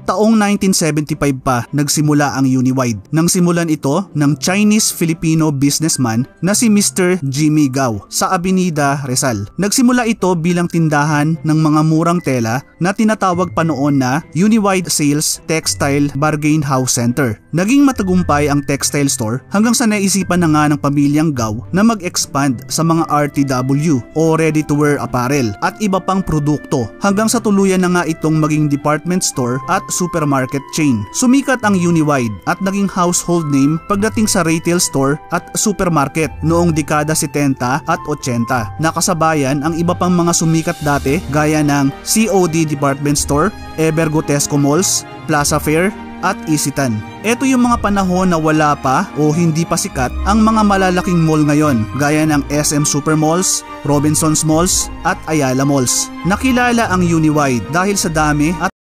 Taong 1975 pa nagsimula ang Uniwide. Nang simulan ito ng Chinese-Filipino businessman na si Mr. Jimmy Gao sa Avenida Rizal. Nagsimula ito bilang tindahan ng mga murang tela na tinatawag pa noon na Uniwide Sales Textile Bargain House Center. Naging matagumpay ang textile store hanggang sa naisipan na nga ng pamilyang Gao na mag-expand sa mga RTW o ready-to-wear apparel at iba pang produkto hanggang sa tuluyan na nga itong maging department store at supermarket chain. Sumikat ang Uniwide at naging household name pagdating sa retail store at supermarket noong dekada 70 at 80. Nakasabayan ang iba pang mga sumikat dati gaya ng COD Department Store, Evergotesco Malls, Plaza Fair at Isitan. Ito yung mga panahon na wala pa o hindi pa sikat ang mga malalaking mall ngayon gaya ng SM Supermalls, Robinsons Malls at Ayala Malls. Nakilala ang Uniwide dahil sa dami at